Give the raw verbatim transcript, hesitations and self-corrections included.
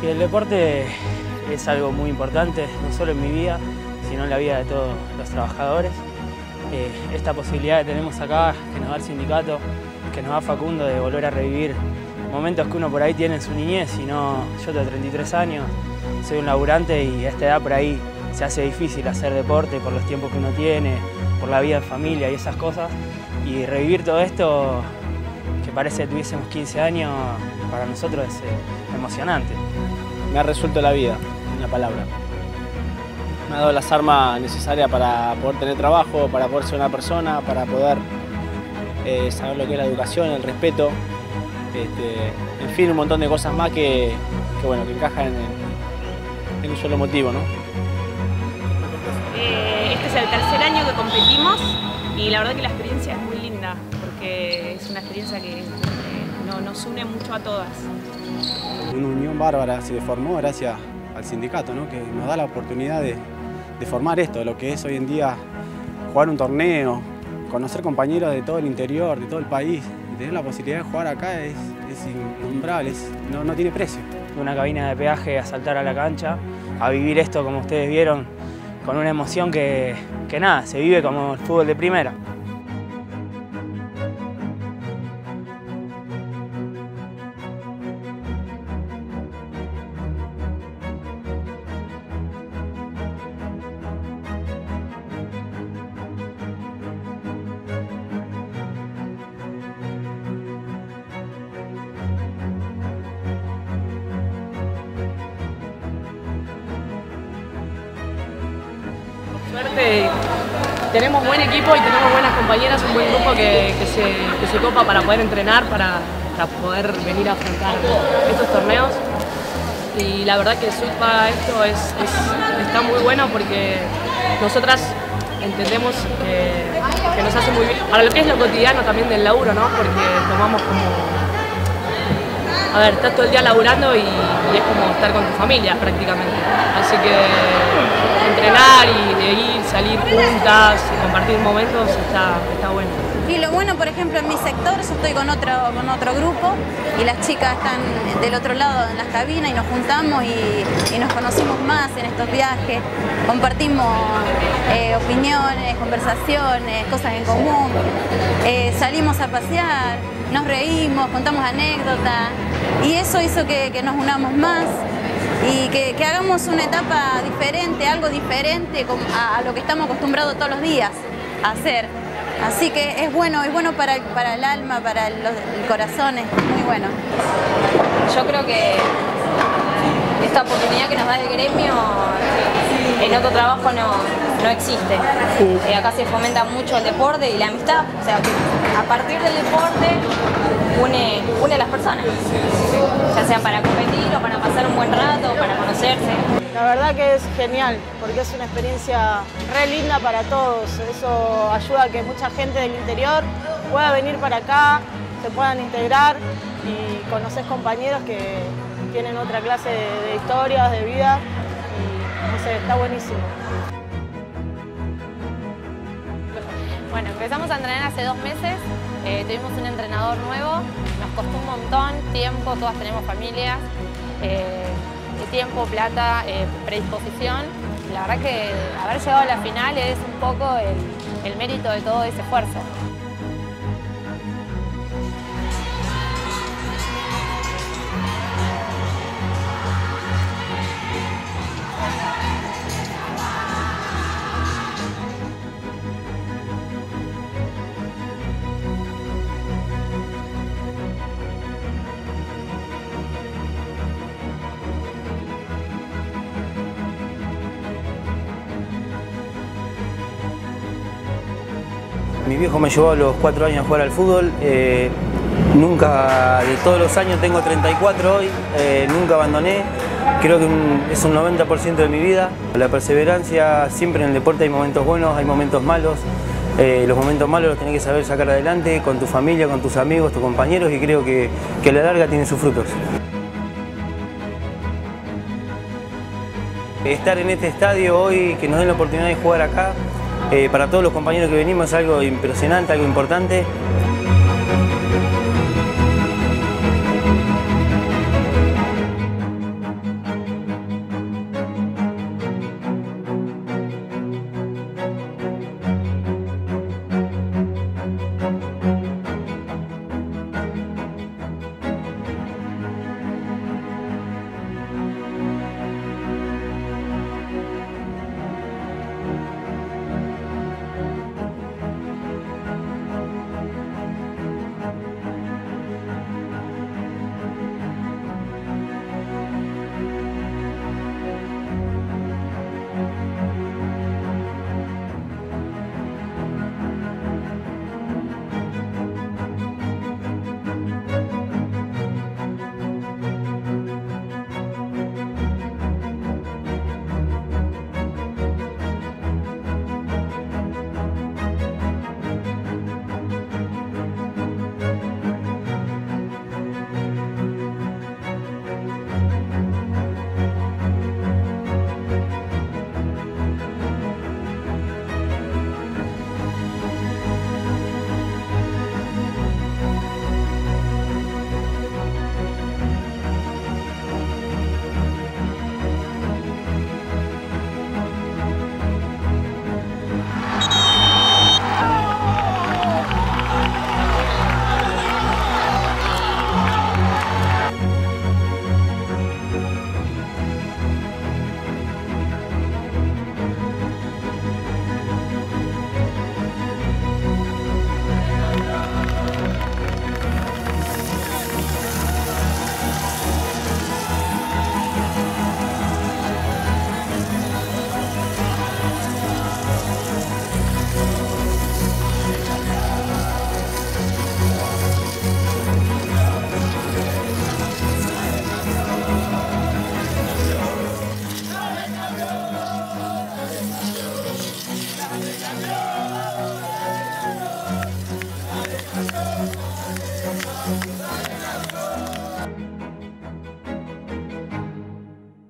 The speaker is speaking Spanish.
Que el deporte es algo muy importante, no solo en mi vida, sino en la vida de todos los trabajadores. Eh, esta posibilidad que tenemos acá, que nos da el sindicato, que nos da Facundo, de volver a revivir momentos que uno por ahí tiene en su niñez. Y no, yo tengo treinta y tres años, soy un laburante y a esta edad por ahí se hace difícil hacer deporte por los tiempos que uno tiene, por la vida en familia y esas cosas. Y revivir todo esto, que parece que tuviésemos quince años, para nosotros es eh, emocionante. Me ha resuelto la vida, una palabra. Me ha dado las armas necesarias para poder tener trabajo, para poder ser una persona, para poder eh, saber lo que es la educación, el respeto, este, en fin, un montón de cosas más que, que, bueno, que encajan en, en un solo motivo, ¿no? Eh, este es el tercer año que competimos y la verdad que la experiencia es muy linda porque es una experiencia que eh, no, nos une mucho a todas. Una unión bárbara se formó gracias al sindicato, ¿no? Que nos da la oportunidad de, de formar esto, lo que es hoy en día jugar un torneo, conocer compañeros de todo el interior, de todo el país, y tener la posibilidad de jugar acá es, es innombrable, es, no, no tiene precio. De una cabina de peaje a saltar a la cancha, a vivir esto como ustedes vieron, con una emoción que, que nada, se vive como el fútbol de primera. Suerte, tenemos buen equipo y tenemos buenas compañeras, un buen grupo que, que, se, que se copa para poder entrenar, para, para poder venir a afrontar estos torneos. Y la verdad que Sud para esto es, es, está muy bueno porque nosotras entendemos que, que nos hace muy bien para lo que es lo cotidiano también del laburo, ¿no? Porque tomamos como... A ver, estás todo el día laburando y, y es como estar con tu familia prácticamente. Así que entrenar y de ir, salir juntas, compartir momentos, está, está bueno. Y lo bueno, por ejemplo, en mi sector, yo estoy con otro, con otro grupo y las chicas están del otro lado en las cabinas y nos juntamos y, y nos conocimos más en estos viajes, compartimos eh, opiniones, conversaciones, cosas en común, eh, salimos a pasear, nos reímos, contamos anécdotas y eso hizo que, que nos unamos más y que, que hagamos una etapa diferente, algo diferente a, a lo que estamos acostumbrados todos los días a hacer. Así que es bueno, es bueno para, para el alma, para el, el corazón, es muy bueno. Yo creo que esta oportunidad que nos da el gremio en otro trabajo no, no existe. Eh, acá se fomenta mucho el deporte y la amistad, o sea, a partir del deporte une, une a las personas, ya sea para competir o para pasar un buen rato, para conocerse. La verdad que es genial, porque es una experiencia re linda para todos. Eso ayuda a que mucha gente del interior pueda venir para acá, se puedan integrar y conocer compañeros que tienen otra clase de, de historias, de vida, y no sé, está buenísimo. Bueno, empezamos a entrenar hace dos meses, eh, tuvimos un entrenador nuevo, nos costó un montón, tiempo, todas tenemos familias. Eh, tiempo, plata, eh, predisposición. La verdad que haber llegado a la final es un poco el, el mérito de todo ese esfuerzo. Mi viejo me llevó a los cuatro años a jugar al fútbol. Eh, nunca, de todos los años, tengo treinta y cuatro hoy, eh, nunca abandoné. Creo que un, es un noventa por ciento de mi vida. La perseverancia, siempre en el deporte hay momentos buenos, hay momentos malos. Eh, los momentos malos los tenés que saber sacar adelante con tu familia, con tus amigos, tus compañeros, y creo que, que a la larga tienen sus frutos. Estar en este estadio hoy, que nos den la oportunidad de jugar acá, Eh, para todos los compañeros que venimos es algo impresionante, algo importante.